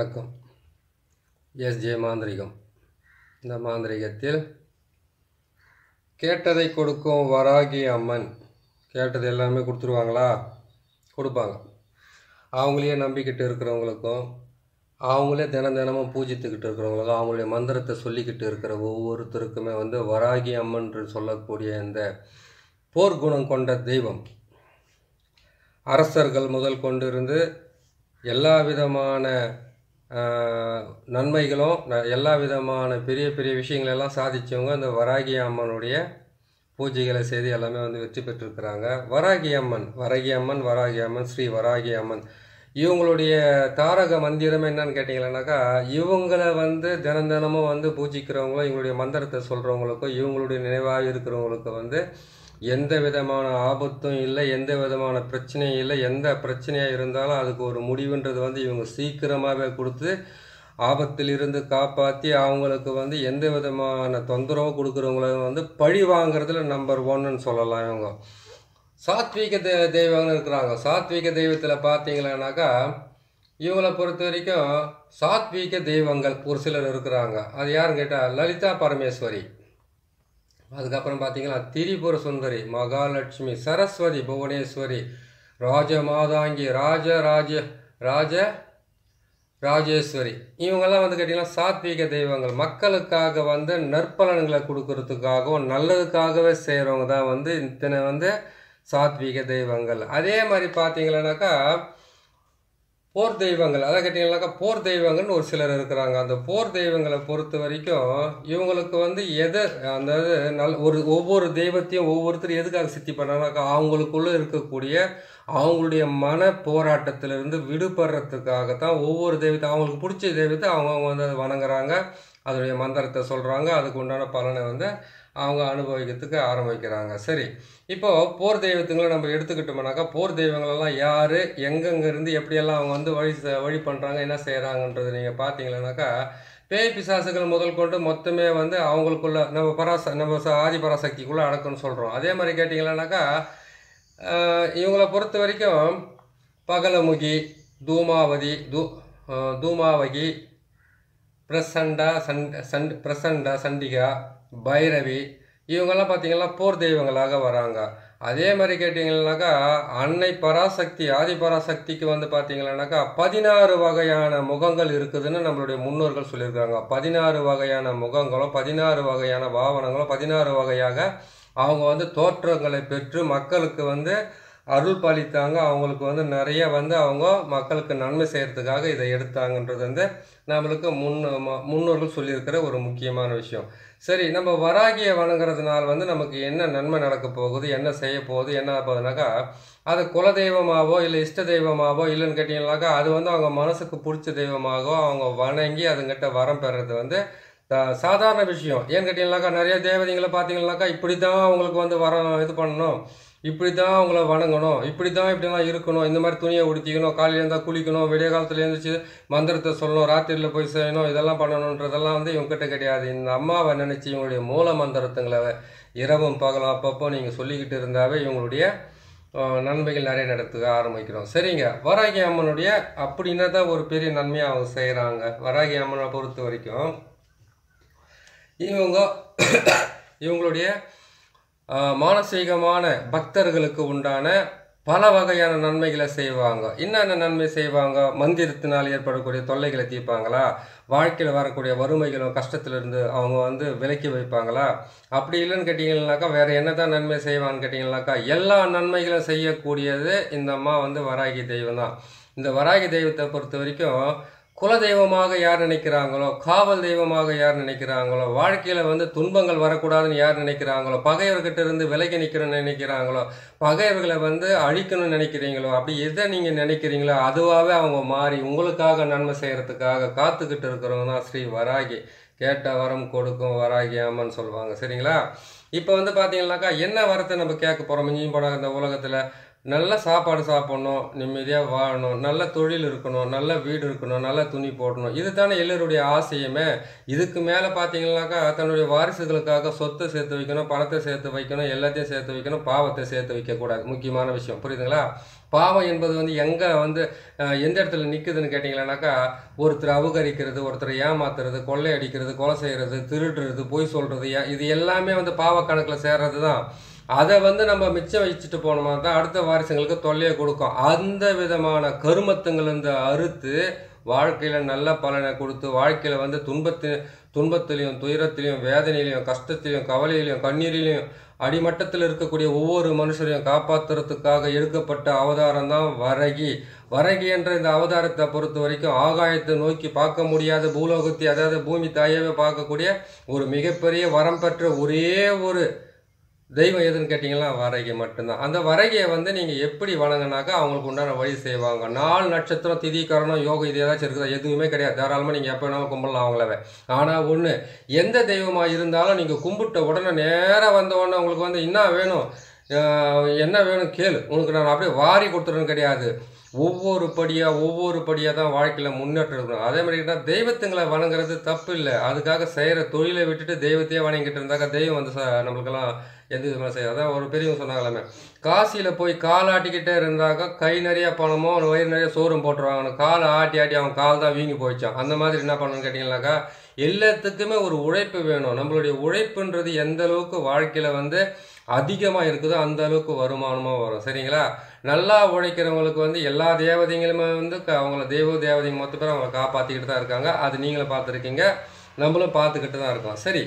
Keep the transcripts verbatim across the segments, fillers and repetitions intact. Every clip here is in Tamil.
வணக்கம். எஸ்ஜே மாந்திரிகம். இந்த மாந்திரிகத்தில் கேட்டதை கொடுக்கும் வராகி அம்மன். கேட்டது எல்லாமே கொடுத்துருவாங்களா? கொடுப்பாங்க. அவங்களையே நம்பிக்கிட்டு இருக்கிறவங்களுக்கும், அவங்களே தினம் தினமும் பூஜித்துக்கிட்டு இருக்கிறவங்களுக்கும், அவங்களுடைய மந்திரத்தை சொல்லிக்கிட்டு இருக்கிற ஒவ்வொருத்தருக்குமே வந்து வராகி அம்மன் என்று சொல்லக்கூடிய இந்த போர்க்குணம் கொண்ட தெய்வம். அரசர்கள் முதல் கொண்டு இருந்து எல்லா விதமான நன்மைகளும் எல்லா விதமான பெரிய பெரிய விஷயங்களெல்லாம் சாதித்தவங்க அந்த வராகி அம்மனுடைய பூஜைகளை செய்து எல்லாமே வந்து வெற்றி பெற்றிருக்கிறாங்க. வராகி அம்மன் வராகி அம்மன் வராகி அம்மன் ஸ்ரீ வராகி அம்மன் இவங்களுடைய தாரக மந்திரம் என்னன்னு கேட்டிங்கன்னாக்கா, இவங்களை வந்து தினம் தினமும் வந்து பூஜிக்கிறவங்களும் இவங்களுடைய மந்திரத்தை சொல்கிறவங்களுக்கும் இவங்களுடைய நினைவாக இருக்கிறவங்களுக்கு வந்து எந்த விதமான ஆபத்தும் இல்லை, எந்த விதமான பிரச்சனையும் இல்லை. எந்த பிரச்சனையாக இருந்தாலும் அதுக்கு ஒரு முடிவுன்றது வந்து இவங்க சீக்கிரமாகவே கொடுத்து ஆபத்தில் இருந்து காப்பாற்றி அவங்களுக்கு வந்து எந்த விதமான தொந்தரவு கொடுக்குறவங்கள வந்து பழி வாங்கிறதுல நம்பர் ஒன்னு சொல்லலாம். இவங்க சாத்வீக தெ தெய்வங்கள்னு இருக்கிறாங்க. சாத்வீக தெய்வத்தில் பார்த்தீங்கன்னாக்கா இவங்களை பொறுத்த வரைக்கும் சாத்வீக தெய்வங்கள் ஒரு சிலர் இருக்கிறாங்க. அது யாருன்னு கேட்டால் லலிதா பரமேஸ்வரி, அதுக்கப்புறம் பார்த்தீங்கன்னா திரிபுர சுந்தரி, மகாலட்சுமி, சரஸ்வதி, புவனேஸ்வரி, ராஜ மாதாங்கி, ராஜ ராஜ ராஜ ராஜேஸ்வரி. இவங்கெல்லாம் வந்து கேட்டிங்கன்னா சாத்வீக தெய்வங்கள். மக்களுக்காக வந்து நற்பலன்களை கொடுக்கறதுக்காகவும் நல்லதுக்காகவே செய்கிறவங்க தான் வந்து இத்தனை வந்து சாத்வீக தெய்வங்கள். அதே மாதிரி பார்த்தீங்கன்னாக்கா போர் தெய்வங்கள், அதை கேட்டிங்கன்னாக்கா போர் தெய்வங்கள்னு ஒரு சிலர் இருக்கிறாங்க. அந்த போர் தெய்வங்களை பொறுத்த வரைக்கும் இவங்களுக்கு வந்து எதை அந்த நல் ஒரு ஒவ்வொரு தெய்வத்தையும் ஒவ்வொருத்தரும் எதுக்காக சித்தி பண்ணாங்கனாக்கா அவங்களுக்குள்ளே இருக்கக்கூடிய அவங்களுடைய மன போராட்டத்திலிருந்து விடுபடுறதுக்காகத்தான் ஒவ்வொரு தெய்வத்தை அவங்களுக்கு பிடிச்ச தெய்வத்தை அவங்கவுங்க வந்து அதை வணங்குறாங்க, அதனுடைய மந்திரத்தை சொல்கிறாங்க, அதுக்கு உண்டான பலனை வந்து அவங்க அனுபவிக்கிறதுக்கு ஆரம்பிக்கிறாங்க. சரி, இப்போது போர் தெய்வத்துங்களை நம்ம எடுத்துக்கிட்டோம்னாக்கா போர் தெய்வங்களெல்லாம் யார், எங்கெங்கேருந்து எப்படியெல்லாம் அவங்க வந்து வழி வழி பண்ணுறாங்க, என்ன செய்கிறாங்கன்றது நீங்கள் பார்த்தீங்களன்னாக்கா பேய் பிசாசுகள் முதல் கொண்டு மொத்தமே வந்து அவங்களுக்குள்ள நம்ம பராச நம்ம ஆதி பராசக்திக்குள்ளே அடக்குன்னு சொல்கிறோம். அதே மாதிரி கேட்டிங்கன்னாக்கா இவங்களை பொறுத்த வரைக்கும் பகலமுகி, தூமாவதி, தூ தூமாவகி, பிரசண்டா சண்ட் சண்ட் பிரசண்டா சண்டிகா, பைரவி, இவங்கெல்லாம் பார்த்தீங்கன்னா போர் தெய்வங்களாக வராங்க. அதே மாதிரி கேட்டிங்கன்னாக்கா அன்னை பராசக்தி, ஆதி பராசக்திக்கு வந்து பார்த்தீங்கன்னாக்கா பதினாறு வகையான முகங்கள் இருக்குதுன்னு நம்மளுடைய முன்னோர்கள் சொல்லியிருக்காங்க. பதினாறு வகையான முகங்களும் பதினாறு வகையான பாவனங்களும் பதினாறு வகையாக அவங்க வந்து தோற்றங்களை பெற்று மக்களுக்கு வந்து அருள் பாலித்தாங்க. அவங்களுக்கு வந்து நிறைய வந்து அவங்க மக்களுக்கு நன்மை செய்கிறதுக்காக இதை எடுத்தாங்கன்றது வந்து நம்மளுக்கு முன் முன்னோர்கள் சொல்லியிருக்கிற ஒரு முக்கியமான விஷயம். சரி, நம்ம வராகியை வணங்குறதுனால வந்து நமக்கு என்ன நன்மை நடக்க போகுது, என்ன செய்ய போகுது, என்ன போகுதுனாக்கா அது குல தெய்வமாகவோ இல்லை இஷ்ட தெய்வமாகவோ இல்லைன்னு கேட்டிங்கனாக்கா அது வந்து அவங்க மனசுக்கு பிடிச்ச தெய்வமாகவோ அவங்க வணங்கி அதுங்கிட்ட வரம் பெறுறது வந்து சாதாரண விஷயம். ஏன்னு கேட்டிங்கனாக்கா நிறைய தேவதைங்களை பார்த்தீங்கன்னாக்கா இப்படி தான் அவங்களுக்கு வந்து வரம் இது பண்ணணும், இப்படி தான் அவங்கள வணங்கணும், இப்படி தான் இப்படி தான் இருக்கணும், இந்த மாதிரி துணியை உடுத்திக்கணும், காலையில் இருந்தால் குளிக்கணும், விடிய காலத்தில் எழுந்திரிச்சு மந்திரத்தை சொல்லணும், ராத்திரியில் போய் செய்யணும், இதெல்லாம் பண்ணணுன்றதெல்லாம் வந்து இவங்ககிட்ட கிடையாது. இந்த அம்மாவை நினச்சி இவங்களுடைய மூல மந்திரத்துங்களை இரவும் பகலும் அப்பப்போ நீங்கள் சொல்லிக்கிட்டு இருந்தாவே இவங்களுடைய நன்மைகள் நிறைய நடத்துக்க ஆரம்பிக்கிறோம். சரிங்க, வராகி அம்மனுடைய அப்படின்னா தான் ஒரு பெரிய நன்மையாக அவங்க செய்கிறாங்க. வராகி அம்மனை பொறுத்த வரைக்கும் இவங்க இவங்களுடைய மானசீகமான பக்தர்களுக்கு உண்டான பல வகையான நன்மைகளை செய்வாங்க. என்னென்ன நன்மை செய்வாங்க? மந்திரத்தினால் ஏற்படக்கூடிய தொல்லைகளை தீர்ப்பாங்களா? வாழ்க்கையில் வரக்கூடிய வறுமைகளும் கஷ்டத்திலிருந்து அவங்க வந்து விலக்கி வைப்பாங்களா? அப்படி இல்லைன்னு கேட்டிங்கன்னாக்கா வேறு என்ன தான் நன்மை செய்வான்னு கேட்டிங்கன்னாக்கா எல்லா நன்மைகளும் செய்யக்கூடியது இந்த அம்மா வந்து வராகி தெய்வம் தான். இந்த வராகி தெய்வத்தை பொறுத்த வரைக்கும் குல தெய்வமாக யார் நினைக்கிறாங்களோ, காவல் தெய்வமாக யார் நினைக்கிறாங்களோ, வாழ்க்கையில் வந்து துன்பங்கள் வரக்கூடாதுன்னு யார் நினைக்கிறாங்களோ, பகையவர்கிட்ட இருந்து விலகி நிற்கணும்னு நினைக்கிறாங்களோ, பகையவர்களை வந்து அழிக்கணும்னு நினைக்கிறீங்களோ, அப்படி எதை நீங்கள் நினைக்கிறீங்களோ அதுவாகவே அவங்க மாறி உங்களுக்காக நன்மை செய்கிறதுக்காக காத்துக்கிட்டு இருக்கிறவங்க தான் ஸ்ரீ வராகி. கேட்ட வரம் கொடுக்கும் வராகி அம்மன் சொல்லுவாங்க. சரிங்களா, இப்போ வந்து பார்த்தீங்கன்னாக்கா என்ன வரத்தை நம்ம கேட்க போகிறோம்? மிஞ்சி போனாங்க இந்த உலகத்தில் நல்ல சாப்பாடு சாப்பிடணும், நிம்மதியாக வாழணும், நல்ல தொழில் இருக்கணும், நல்ல வீடு இருக்கணும், நல்ல துணி போடணும். இது தானே எல்லோருடைய ஆசையுமே. இதுக்கு மேலே பார்த்தீங்கன்னாக்கா தன்னுடைய வாரிசுகளுக்காக சொத்தை சேர்த்து வைக்கணும், பணத்தை சேர்த்து வைக்கணும், எல்லாத்தையும் சேர்த்து வைக்கணும், பாவத்தை சேர்த்து வைக்கக்கூடாது. முக்கியமான விஷயம் புரியுதுங்களா? பாவம் என்பது வந்து எங்கே வந்து எந்த இடத்துல நிற்குதுன்னு கேட்டிங்களானாக்கா, ஒருத்தர் அபகரிக்கிறது, ஒருத்தர் ஏமாத்துறது, கொள்ளை அடிக்கிறது, கொலை செய்கிறது, திருடுறது, பொய் சொல்கிறது, இது எல்லாமே வந்து பாவ கணக்கில் சேர்றது தான். அதை வந்து நம்ம மிச்சம் வச்சுட்டு போனோமா தான் அடுத்த வாரிசுங்களுக்கு தொல்லையை கொடுக்கும். அந்த விதமான கருமத்துங்களிருந்து அறுத்து வாழ்க்கையில் நல்ல பலனை கொடுத்து, வாழ்க்கையில் வந்து துன்பத்து துன்பத்திலையும் துயரத்திலையும் வேதனையிலையும் கஷ்டத்திலையும் கவலையிலையும் கண்ணீரிலையும் அடிமட்டத்தில் இருக்கக்கூடிய ஒவ்வொரு மனுஷரையும் காப்பாற்றுறதுக்காக எடுக்கப்பட்ட அவதாரம் தான் வரகி. வரகி என்ற இந்த அவதாரத்தை பொறுத்த வரைக்கும் ஆகாயத்தை நோக்கி பார்க்க முடியாத பூலோகத்தை, அதாவது பூமி தாயவே பார்க்கக்கூடிய ஒரு மிகப்பெரிய வரம் பெற்ற ஒரே ஒரு தெய்வம் எதுன்னு கேட்டிங்கன்னா வரகி மட்டும்தான். அந்த வரகியை வந்து நீங்கள் எப்படி வணங்கினாக்கா அவங்களுக்கு உண்டான வழி செய்வாங்க. நாலு நட்சத்திரம், திதி, கரணம், யோகம் இது ஏதாச்சும் இருக்குதா? எதுவுமே கிடையாது. தாராளமாக நீங்கள் எப்போ வேணாலும் கும்பிடலாம் அவங்களவே. ஆனால் ஒன்று, எந்த தெய்வமாக இருந்தாலும் நீங்கள் கும்பிட்ட உடனே நேராக வந்த உடனே உங்களுக்கு வந்து என்ன வேணும், என்ன வேணும் கேளு, உனக்கு நான் அப்படியே வாரி கொடுத்துருன்னு கிடையாது. ஒவ்வொரு படியாக ஒவ்வொரு படியாக தான் வாழ்க்கையில் முன்னேற்றம் இருக்கணும். அதே மாதிரி தான் தெய்வத்துங்களை வணங்குறது தப்பு இல்லை. அதுக்காக செய்கிற தொழிலை விட்டுட்டு தெய்வத்தையே வணங்கிட்டு இருந்தாக்கா தெய்வம் வந்து ச நம்மளுக்கெல்லாம் எந்த விதமாக செய்யாது. அதான் ஒரு பெரியவங்க சொன்னாங்களாமே, காசியில் போய் கால் ஆட்டிக்கிட்டே இருந்தாக்கா கை நிறைய பணமோ வயிறு நிறைய சோறும் போட்டுருவாங்க. காலை ஆட்டி ஆட்டி அவன் கால் தான் வீங்கி போயிடுச்சான். அந்த மாதிரி என்ன பண்ணணும்னு கேட்டிங்கனாக்கா, எல்லாத்துக்குமே ஒரு உழைப்பு வேணும். நம்மளுடைய உழைப்புன்றது எந்த அளவுக்கு வாழ்க்கையில் வந்து அதிகமாக இருக்குதோ அந்த அளவுக்கு வருமானமாக வரும். சரிங்களா? நல்லா உழைக்கிறவங்களுக்கு வந்து எல்லா தேவதைங்களுமே வந்து அவங்கள தெய்வ தேவதைங்க மொத்த பேர் அவங்கள காப்பாற்றிக்கிட்டு தான் இருக்காங்க. அது நீங்களும் பார்த்துருக்கீங்க, நம்மளும் பார்த்துக்கிட்டு தான் இருக்கோம். சரி,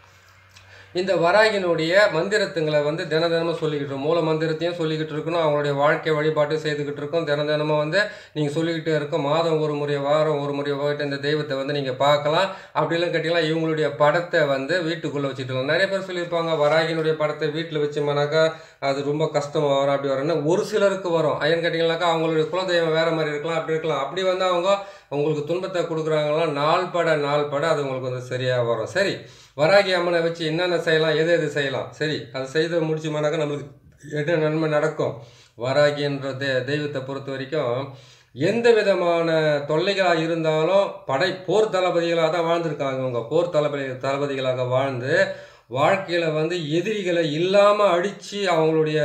இந்த வராகினுடைய மந்திரத்துங்களை வந்து தின தினமும் சொல்லிக்கிட்டு மூல மந்திரத்தையும் சொல்லிக்கிட்டு இருக்கணும், அவங்களுடைய வாழ்க்கை வழிபாட்டையும் செய்துக்கிட்டு இருக்கோம். தின தினமும் வந்து நீங்கள் சொல்லிக்கிட்டே இருக்கோம். மாதம் ஒரு முறை, வாரம் ஒரு முறை போயிட்டு இந்த தெய்வத்தை வந்து நீங்கள் பார்க்கலாம். அப்படிலாம் கேட்டிங்கன்னா இவங்களுடைய படத்தை வந்து வீட்டுக்குள்ளே வச்சுட்டு நிறைய பேர் சொல்லியிருப்பாங்க, வராகினுடைய படத்தை வீட்டில் வச்சோம்னாக்கா அது ரொம்ப கஷ்டமாக வரும், அப்படி வரும்னா ஒரு சிலருக்கு வரும். ஏன்னு கேட்டிங்கனாக்கா அவங்களுடைய குலதெய்வம் வேறு மாதிரி இருக்கலாம், அப்படி இருக்கலாம். அப்படி வந்து அவங்க உங்களுக்கு துன்பத்தை கொடுக்குறாங்களா, நாள் பட நாள் பட அது உங்களுக்கு வந்து சரியாக வரும். சரி, வராகி அம்மனை வச்சு என்னென்ன செய்யலாம், எது எது செய்யலாம்? சரி, அது செய்து முடிச்சோம்னாக்கா நம்மளுக்கு என்ன நன்மை நடக்கும்? வராகி என்ற தெ தெய்வத்தை பொறுத்த வரைக்கும் எந்த விதமான தொல்லைகளாக இருந்தாலும் படை போர் தளபதிகளாக தான் வாழ்ந்துருக்காங்க. அவங்க போர் தளபதி தளபதிகளாக வாழ்ந்து வாழ்க்கையில் வந்து எதிரிகளை இல்லாமல் அடித்து அவங்களுடைய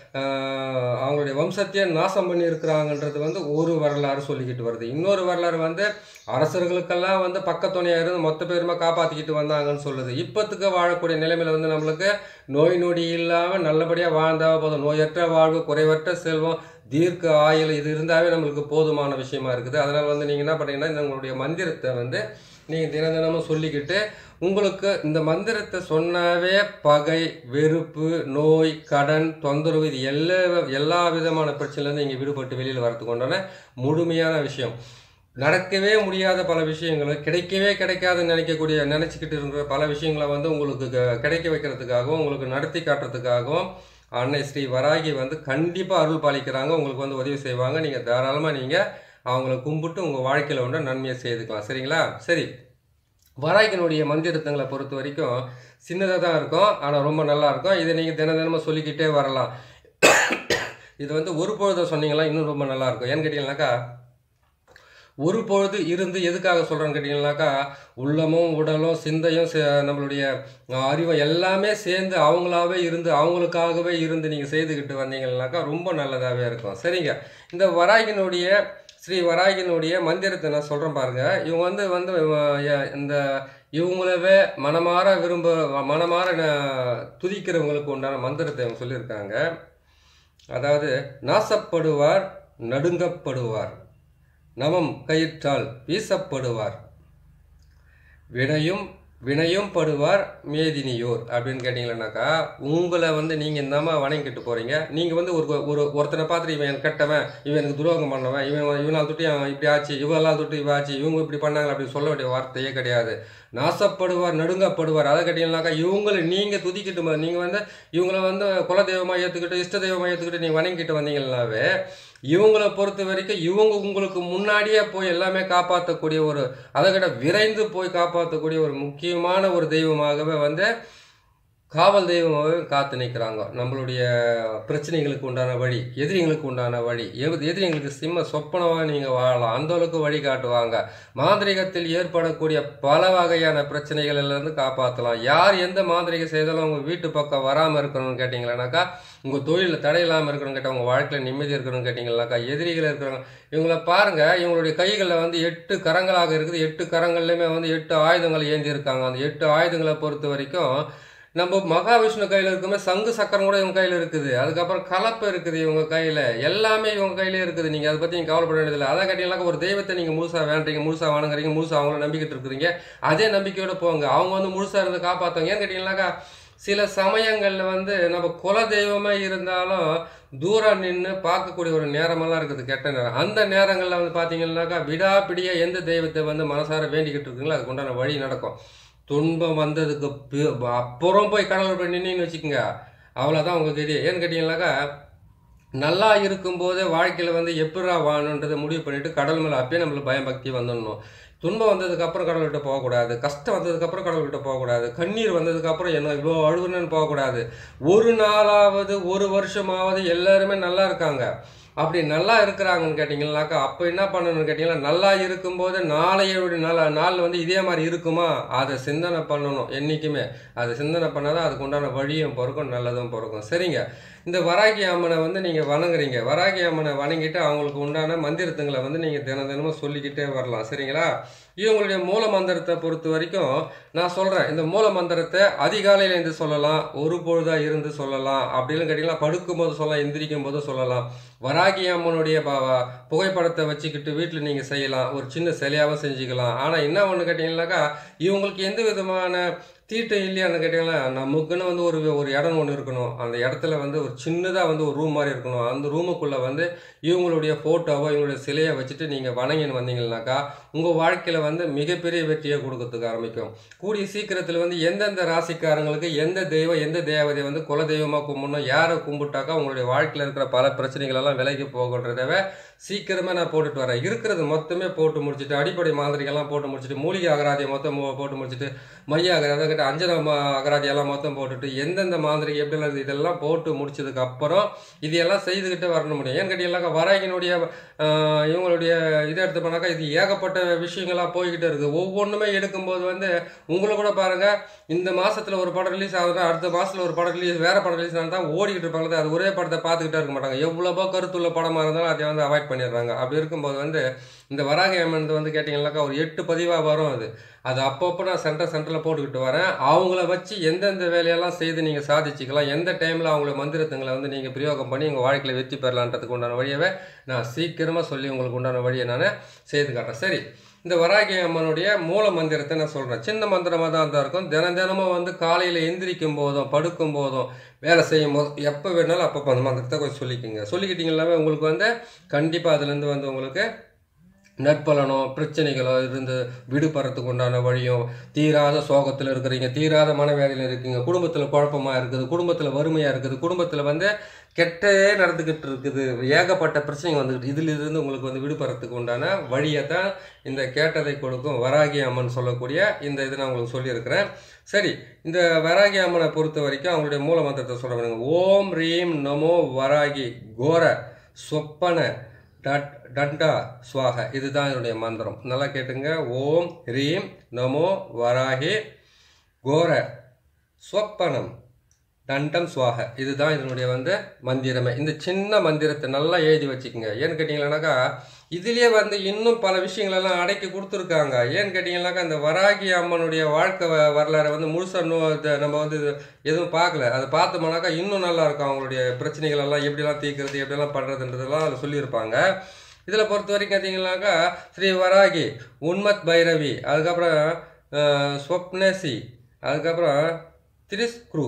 அவங்களுடைய வம்சத்தையே நாசம் பண்ணியிருக்கிறாங்கன்றது வந்து ஒரு வரலாறு சொல்லிக்கிட்டு வருது. இன்னொரு வரலாறு வந்து அரசர்களுக்கெல்லாம் வந்து பக்கத்துணையாக இருந்து மொத்த பேருமே காப்பாற்றிக்கிட்டு வந்தாங்கன்னு சொல்லுது. இப்போத்துக்கு வாழக்கூடிய நிலைமையில் வந்து நம்மளுக்கு நோய் நொடி இல்லாமல் நல்லபடியாக வாழ்ந்தால் போதும். நோயற்ற வாழ்வு, குறைவற்ற செல்வம், தீர்க்க ஆயுள் இது இருந்தாவே நம்மளுக்கு போதுமான விஷயமா இருக்குது. அதனால் வந்து நீங்கள் என்ன பண்ணுறீங்கன்னா, இந்த உங்களுடைய மந்திரத்தை வந்து நீங்கள் தின தினமும் சொல்லிக்கிட்டு, உங்களுக்கு இந்த மந்திரத்தை சொன்னாவே பகை, வெறுப்பு, நோய், கடன், தொந்தரவு இது எல்லா எல்லா விதமான பிரச்சனையிலேருந்து நீங்கள் விடுபட்டு வெளியில் வரத்துக்கு கொண்டான முழுமையான விஷயம். நடக்கவே முடியாத பல விஷயங்களை, கிடைக்கவே கிடைக்காதுன்னு நினைக்கக்கூடிய நினச்சிக்கிட்டு இருக்கிற பல விஷயங்களை வந்து உங்களுக்கு கிடைக்க வைக்கிறதுக்காகவும் உங்களுக்கு நடத்தி காட்டுறதுக்காகவும் அன்னை ஸ்ரீ வராகி வந்து கண்டிப்பாக அருள் பாலிக்கிறாங்க. உங்களுக்கு வந்து உதவி செய்வாங்க. நீங்கள் தாராளமாக நீங்கள் அவங்கள கும்பிட்டு உங்கள் வாழ்க்கையில் ஒன்று நன்மையை செய்துக்கலாம். சரிங்களா? சரி, வராகினுடைய மந்திரத்துங்களை பொறுத்த வரைக்கும் சின்னதாக தான் இருக்கும், ஆனால் ரொம்ப நல்லா இருக்கும். இதை நீங்கள் தின தினமும் சொல்லிக்கிட்டே வரலாம். இது வந்து ஒரு பொழுதை சொன்னீங்களா இன்னும் ரொம்ப நல்லாயிருக்கும். ஏன்னு கேட்டிங்கனாக்கா, ஒரு பொழுது இருந்து எதுக்காக சொல்கிறேன்னு கேட்டிங்கனாக்கா, உள்ளமும் உடலும் சிந்தையும் நம்மளுடைய அறிவும் எல்லாமே சேர்ந்து அவங்களாவே இருந்து அவங்களுக்காகவே இருந்து நீங்கள் செய்துக்கிட்டு வந்தீங்கன்னாக்கா ரொம்ப நல்லதாகவே இருக்கும். சரிங்க, இந்த வராகினுடைய ஸ்ரீ வராகினுடைய மந்திரத்தை நான் சொல்கிறேன் பாருங்கள். இவங்க வந்து வந்து இந்த இவங்களவே மனமாற விரும்ப மனமாற துதிக்கிறவங்களுக்கு உண்டான மந்திரத்தை இவங்க சொல்லியிருக்காங்க. அதாவது, நாசப்படுவார், நடுங்கப்படுவார், நவம் கயிற்றால் வீசப்படுவார், வினையும் வினையும் படுவார் மேதினியோர். அப்படின்னு கேட்டிங்களேனாக்கா, உங்களை வந்து நீங்கள் இந்தாம வணங்கிட்டு போகிறீங்க. நீங்கள் வந்து ஒரு ஒரு ஒருத்தனை பார்த்துட்டு இவன் எனக்கு கெட்டவன், இவன் எனக்கு துரோகம் பண்ணவன், இவன் இவனால் தொட்டு இப்படி ஆச்சு, இவெல்லாம் தொட்டு இவ ஆச்சு, இவங்க இப்படி பண்ணாங்க அப்படின்னு சொல்ல வேண்டிய வார்த்தையே கிடையாது. நாசப்படுவார், நடுங்கப்படுவார். அதை கேட்டிங்கனாக்கா, இவங்களை நீங்கள் துதிக்கிட்டு நீங்கள் வந்து இவங்கள வந்து குலதெய்வமாக ஏற்றுக்கிட்டு இஷ்ட தெய்வமாக ஏற்றுக்கிட்டு நீங்கள் வணங்கிட்டு வந்தீங்கன்னாவே இவங்களை பொறுத்த வரைக்கும் இவங்க உங்களுக்கு முன்னாடியே போய் எல்லாமே காப்பாற்றக்கூடிய ஒரு, அதை விட விரைந்து போய் காப்பாற்றக்கூடிய ஒரு முக்கியமான ஒரு தெய்வமாகவே வந்து காவல் தெய்வமாகவே காத்து நிற்கிறாங்க. நம்மளுடைய பிரச்சனைகளுக்கு உண்டான வழி, எதிரிங்களுக்கு உண்டான வழி, எது எதிரிங்களுக்கு சிம்ம சொப்பனமாக நீங்கள் வாழலாம், அந்த அளவுக்கு வழி காட்டுவாங்க. மாந்திரிகத்தில் ஏற்படக்கூடிய பல வகையான பிரச்சனைகளிலிருந்து காப்பாற்றலாம். யார் எந்த மாந்திரிகம் செய்தாலும் உங்கள் வீட்டு பக்கம் வராமல் இருக்கணும்னு கேட்டிங்களானாக்கா, உங்கள் தொழிலில் தடை இல்லாமல் இருக்கணும்னு கேட்டால், உங்கள் வாழ்க்கையில் நிம்மதி இருக்கணும்னு கேட்டிங்களாக்கா, எதிரிகள் இருக்கிறாங்க. இவங்கள பாருங்கள், இவங்களுடைய கைகளில் வந்து எட்டு கரங்களாக இருக்குது. எட்டு கரங்கள்லையுமே வந்து எட்டு ஆயுதங்கள் ஏந்தி இருக்காங்க. அந்த எட்டு ஆயுதங்களை பொறுத்த வரைக்கும் நம்ம மகாவிஷ்ணு கையில் இருக்குமே சங்கு சக்கரம் கூட இவங்க கையில் இருக்குது. அதுக்கப்புறம் கலப்பு இருக்குது இவங்க கையில். எல்லாமே இவங்க கையிலே இருக்குது. நீங்கள் அதை பற்றி நீங்கள் கவலைப்பட வேண்டியதில்லை. அதை கேட்டீங்கன்னாக்கா, ஒரு தெய்வத்தை நீங்கள் முழுசாக வேண்டுறீங்க, முழுசாக வணங்குறீங்க, முழுசாக அவங்கள நம்பிக்கிட்டு இருக்கிறீங்க. அதே நம்பிக்கையோடு போங்க. அவங்க வந்து முழுசாக இருந்து காப்பாற்றுவாங்க. ஏன்னு கேட்டிங்கன்னாக்கா, சில சமயங்களில் வந்து நம்ம குல தெய்வமே இருந்தாலும் தூரம் நின்று பார்க்கக்கூடிய ஒரு நேரமெல்லாம் இருக்குது, கெட்ட நேரம். அந்த நேரங்களில் வந்து பார்த்தீங்கன்னாக்கா, விடாப்பிடியாக எந்த தெய்வத்தை வந்து மனசார வேண்டிக்கிட்டு இருக்குங்களோ அதுக்கு உண்டான வழி நடக்கும். துன்பம் வந்ததுக்கு அப்புறம் போய் கடவுள் போய் நின்றுன்னு வச்சுக்கோங்க, அவ்வளோதான் உங்களுக்கு இது. ஏன்னு கேட்டிங்கன்னாக்கா, நல்லா இருக்கும்போதே வாழ்க்கையில் வந்து எப்படா வாழணுன்றதை முடிவு பண்ணிவிட்டு கடவுள் மேலே அப்பயே நம்மளுக்கு பயம் பக்தி வந்துடணும். துன்பம் வந்ததுக்கப்புறம் கடவுள்கிட்ட போகக்கூடாது, கஷ்டம் வந்ததுக்கப்புறம் கடவுள்கிட்ட போகக்கூடாது, கண்ணீர் வந்ததுக்கப்புறம் என்ன இவ்வளோ அழுகுன்னு போகக்கூடாது. ஒரு நாளாவது ஒரு வருஷமாவது எல்லாருமே நல்லா இருக்காங்க. அப்படி நல்லா இருக்கிறாங்கன்னு கேட்டிங்கன்னாக்கா, அப்போ என்ன பண்ணணும்னு கேட்டிங்கன்னா, நல்லா இருக்கும்போது நாளையோட நாள் நாள் வந்து இதே மாதிரி இருக்குமா அதை சிந்தனை பண்ணணும். என்றைக்குமே அதை சிந்தனை பண்ணால் தான் அதுக்கு உண்டான வழியும் பிறக்கும், நல்லதும் பிறக்கும். சரிங்க, இந்த வராகி அம்மனை வந்து நீங்கள் வணங்குறீங்க. வராகி அம்மனை வணங்கிட்டு அவங்களுக்கு உண்டான மந்திரத்துங்களை வந்து நீங்கள் தினம் தினமும் சொல்லிக்கிட்டே வரலாம். சரிங்களா? இவங்களுடைய மூல மந்திரத்தை பொறுத்த வரைக்கும் நான் சொல்கிறேன், இந்த மூல மந்திரத்தை அதிகாலையில் இருந்து சொல்லலாம், ஒரு பொழுதாக இருந்து சொல்லலாம், அப்படிலாம் கேட்டிங்கன்னா படுக்கும் போது சொல்லலாம், எந்திரிக்கும் போது சொல்லலாம். வராகி அம்மனுடைய புகைப்படத்தை வச்சுக்கிட்டு வீட்டில் நீங்கள் செய்யலாம், ஒரு சின்ன சிலையாகவும் செஞ்சுக்கலாம். ஆனால் என்ன ஒன்று கேட்டிங்கன்னாக்கா, இவங்களுக்கு எந்த விதமான தீட்டம் இல்லையான்னு கேட்டிங்கன்னா, நமக்குன்னு வந்து ஒரு ஒரு இடம் ஒன்று இருக்கணும். அந்த இடத்துல வந்து ஒரு சின்னதாக வந்து ஒரு ரூம் மாதிரி இருக்கணும். அந்த ரூமுக்குள்ளே வந்து இவங்களுடைய ஃபோட்டோவோ இவங்களுடைய சிலையை வச்சுட்டு நீங்கள் வணங்கின்னு வந்தீங்கன்னாக்கா, உங்கள் வாழ்க்கையில் வந்து மிகப்பெரிய வெற்றியை கொடுக்கறதுக்கு ஆரம்பிக்கும். கூடிய சீக்கிரத்தில் வந்து எந்தெந்த ராசிக்காரங்களுக்கு எந்த தெய்வம் எந்த தேவதையை வந்து குல தெய்வமாக கும்பிடணும், யாரை கும்பிட்டாக்கா உங்களுடைய வாழ்க்கையில் இருக்கிற பல பிரச்சனைகளெல்லாம் விலகி போகன்றதவே சீக்கிரமாக நான் போட்டுட்டு வரேன். இருக்கிறது மொத்தமே போட்டு முடிச்சுட்டு, அடிப்படை மாதிரிகள்லாம் போட்டு முடிச்சுட்டு, மூலிகை அகராதியை மொத்தம் போட்டு முடிச்சுட்டு, மைய அகராதி கிட்ட அஞ்சன அகராதியெல்லாம் மொத்தம் போட்டுட்டு, எந்தெந்த மாதிரி எப்படிலாம் இதெல்லாம் போட்டு முடிச்சதுக்கு அப்புறம் இதையெல்லாம் செய்துக்கிட்டே வரணும் முடியும். ஏன்னு கேட்டீங்கன்னாக்கா, வராகினுடைய இவங்களுடைய இதை எடுத்து பண்ணாக்கா, இது ஏகப்பட்ட விஷயங்களாக போய்கிட்டே இருக்குது. ஒவ்வொன்றுமே எடுக்கும்போது வந்து உங்களை கூட பாருங்கள், இந்த மாதத்தில் ஒரு படம் ரிலீஸ் ஆகுதுன்னா அடுத்த மாதத்தில் ஒரு படம் ரிலீஸ் வேறு படம் ரிலீஸ் ஆனால் தான் ஓடிக்கிட்டு இருப்பாங்க. அது ஒரே படத்தை பார்த்துக்கிட்டே இருக்க மாட்டாங்க. எவ்வளவோ கருத்துள்ள படமாக இருந்தாலும் அதை வந்து அவாய்ட் பண்ணிடுறாங்க. அப்படி இருக்கும்போது வந்து இந்த வராகி அம்மன் வந்து கேட்டிங்கன்னாக்கா ஒரு எட்டு பதிவாக வரும். அது அது அப்பப்போ நான் சென்டர் சென்டரில் போட்டுக்கிட்டு வரேன். அவங்கள வச்சு எந்தெந்த வேலையெல்லாம் செய்து நீங்கள் சாதிச்சிக்கலாம், எந்த டைமில் அவங்கள மந்திரத்துங்களை வந்து நீங்கள் பிரயோகம் பண்ணி உங்கள் வாழ்க்கையில் வெற்றி பெறலான்றதுக்கு உண்டான வழியவே நான் சீக்கிரமாக சொல்லி உங்களுக்கு உண்டான வழியை நான் செய்து காட்டுறேன். சரி, இந்த வராகி அம்மனுடைய மூல மந்திரத்தை நான் சொல்கிறேன். சின்ன மந்திரமாக தான் தான் இருக்கும். தினம் தினமும் வந்து காலையில் எந்திரிக்கும் போதும் படுக்கும் போதும் வேலை செய்யும் போதும் எப்போ வேணாலும் அப்பப்போ அந்த மந்திரத்தை கொஞ்சம் சொல்லிக்கிங்க. சொல்லிக்கிட்டீங்கன்னாவே உங்களுக்கு வந்து கண்டிப்பாக அதுலேருந்து வந்து உங்களுக்கு நற்பலனோ பிரச்சனைகளோ இருந்து விடுபடுறதுக்கு உண்டான வழியும், தீராத சோகத்தில் இருக்கிறீங்க, தீராத மனவேதையில் இருக்கீங்க, குடும்பத்தில் குழப்பமாக இருக்குது, குடும்பத்தில் வறுமையாக இருக்குது, குடும்பத்தில் வந்து கெட்டே நடந்துக்கிட்டு இருக்குது, ஏகப்பட்ட பிரச்சனைகள் வந்துக்கிட்டு, இதிலிருந்து உங்களுக்கு வந்து விடுபடுறதுக்கு உண்டான வழியை தான் இந்த கேட்டதை கொடுக்கும் வராகி அம்மன் சொல்லக்கூடிய இந்த இது நான் உங்களுக்கு சொல்லியிருக்கிறேன். சரி, இந்த வராகி அம்மனை பொறுத்த வரைக்கும் அவங்களுடைய மூல மந்திரத்தை சொல்கிறேன். ஓம் ரீம் நமோ வராகி கோர சொப்பன டட் டண்டா ஸ்வாக, இதுதான் என்னுடைய மந்திரம். நல்லா கேட்டுங்க. ஓம் ரீம் நமோ வராகி கோர ஸ்வப்பனம் தண்டம் ஸ்வாக, இதுதான் இதனுடைய வந்து மந்திரமே. இந்த சின்ன மந்திரத்தை நல்லா எழுதி வச்சுக்கோங்க. ஏன்னு கேட்டிங்கன்னாக்கா, இதுலேயே வந்து இன்னும் பல விஷயங்களெல்லாம் அடக்கி கொடுத்துருக்காங்க. ஏன்னு கேட்டிங்கன்னாக்கா, இந்த வராகி அம்மனுடைய வாழ்க்கை வரலாறை வந்து முழுசாக நம்ம வந்து எதுவும் பார்க்கல. அதை பார்த்தோம்னாக்கா இன்னும் நல்லாயிருக்கும். அவங்களுடைய பிரச்சனைகள் எல்லாம் எப்படிலாம் தீர்க்கிறது, எப்படிலாம் பண்ணுறதுன்றதெல்லாம் அதில் சொல்லியிருப்பாங்க. இதில் பொறுத்த வரைக்கும் பார்த்தீங்கன்னாக்கா, ஸ்ரீ வராகி, உன்மத் பைரவி, அதுக்கப்புறம் ஸ்வப்னசி, அதுக்கப்புறம் திரிஸ்க்ரு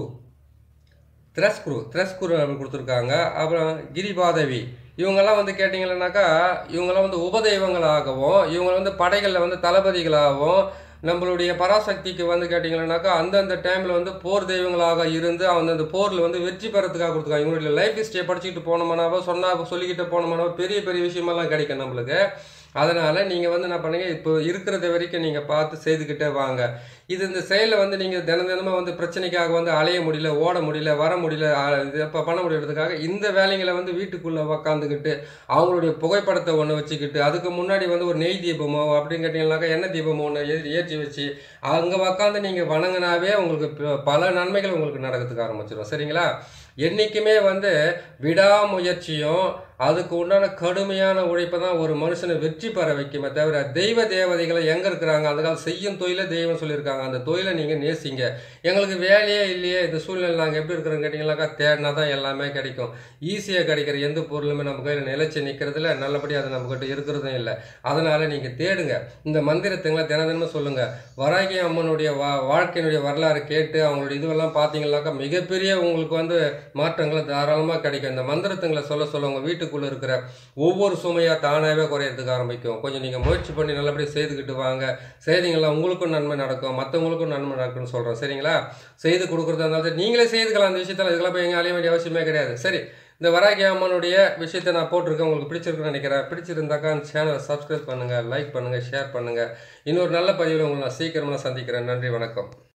திரஸ்குரு திரஸ்குரு அப்படி கொடுத்துருக்காங்க. அப்புறம் கிரிபாதவி, இவங்கெல்லாம் வந்து கேட்டிங்கன்னாக்கா இவங்கெல்லாம் வந்து உபதெய்வங்களாகவும், இவங்க வந்து படைகளில் வந்து தளபதிகளாகவும், நம்மளுடைய பராசக்திக்கு வந்து கேட்டிங்கன்னாக்கா அந்தந்த டைமில் வந்து போர் தெய்வங்களாக இருந்து அந்தந்த போரில் வந்து வெற்றி பெறத்துக்காக கொடுத்துருக்காங்க. இவங்களுடைய லைஃப் ஹிஸ்ட்ரியை படிச்சுக்கிட்டு போனோம்னாவோ சொன்னா சொல்லிக்கிட்டு போனோம்னாவோ பெரிய பெரிய விஷயமெல்லாம் கிடைக்கும் நம்மளுக்கு. அதனால் நீங்கள் வந்து என்ன பண்ணுங்கள், இப்போ இருக்கிறத வரைக்கும் நீங்கள் பார்த்து செய்துக்கிட்டே வாங்க. இது இந்த செயலில் வந்து நீங்கள் தினம் தினமாக வந்து பிரச்சனைக்காக வந்து அலைய முடியல, ஓட முடியல, வர முடியல, இது இப்போ பண்ண முடியறதுக்காக இந்த வேலைங்களை வந்து வீட்டுக்குள்ளே உக்காந்துக்கிட்டு அவங்களுடைய புகைப்படத்தை ஒன்று வச்சுக்கிட்டு அதுக்கு முன்னாடி வந்து ஒரு நெய் தீபமோ அப்படின்னு கேட்டிங்கன்னாக்கா எண்ணெய் தீபமோ ஒன்று ஏற்றி ஏற்றி வச்சு அங்கே உக்காந்து நீங்கள் வணங்கினாவே உங்களுக்கு பல நன்மைகள் உங்களுக்கு நடக்கிறதுக்கு ஆரம்பிச்சிடும். சரிங்களா? என்றைக்குமே வந்து விடாமுயற்சியும் அதுக்கு உண்டான கடுமையான உழைப்பை தான் ஒரு மனுஷனை வெற்றி பெற வைக்குமே தவிர தெய்வ தேவதைகளை எங்கே இருக்கிறாங்க அதுக்காக செய்யும் தொழிலை தெய்வம் சொல்லியிருக்காங்க. அந்த தொழிலை நீங்கள் நேசிங்க. எங்களுக்கு வேலையே இல்லையே இந்த சூழ்நிலை நாங்கள் எப்படி இருக்கிறோன்னு கேட்டிங்கனாக்கா தேடினா தான் எல்லாமே கிடைக்கும். ஈஸியாக கிடைக்கிற எந்த பொருளுமே நம்ம கையில் நிலைச்சி நிற்கிறதுல நல்லபடியாக அது நம்மக்கிட்ட இருக்கிறதும் இல்லை. அதனால் நீங்கள் தேடுங்க. இந்த மந்திரத்துங்களை தின தினமும் சொல்லுங்கள். வராகி அம்மனுடைய வா வாழ்க்கையினுடைய வரலாறு கேட்டு அவங்களுடைய இதுவெல்லாம் பார்த்தீங்கன்னாக்கா மிகப்பெரிய உங்களுக்கு வந்து மாற்றங்களை தாராளமாக கிடைக்கும். இந்த மந்திரத்துங்களை சொல்ல சொல்ல உங்கள் வீட்டுக்குள்ளே இருக்கிற ஒவ்வொரு சுமையாக தானாகவே குறையிறதுக்கு ஆரம்பிக்கும். கொஞ்சம் நீங்கள் முயற்சி பண்ணி நல்லபடியாக செய்துக்கிட்டு வாங்க. செய்தீங்களா உங்களுக்கும் நன்மை நடக்கும், மற்றவங்களுக்கும் நன்மை நடக்கும்னு சொல்கிறோம். சரிங்களா? செய்து கொடுக்குறதா இருந்தாலும் நீங்களே செய்துக்கலாம். அந்த விஷயத்தில் இதுக்கெல்லாம் போய் எங்கே அலைய வேண்டிய அவசியமே கிடையாது. சரி, இந்த வராகி அம்மனுடைய விஷயத்தை நான் போட்டிருக்கேன். உங்களுக்கு பிடிச்சிருக்குன்னு நினைக்கிறேன். பிடிச்சிருந்தாக்கா அந்த சேனலை சப்ஸ்கிரைப் பண்ணுங்கள், லைக் பண்ணுங்கள், ஷேர் பண்ணுங்கள். இன்னொரு நல்ல பதிவில் உங்களை நான் சீக்கிரமாக சந்திக்கிறேன். நன்றி, வணக்கம்.